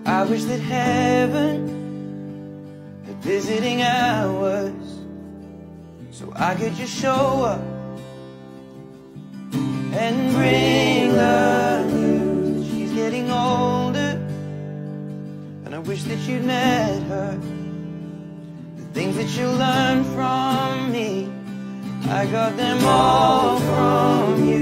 I wish that heaven had visiting hours, so I could just show up and bring the news that she's getting older. And I wish that you'd met her. The things that you learned from me, I got them all from you.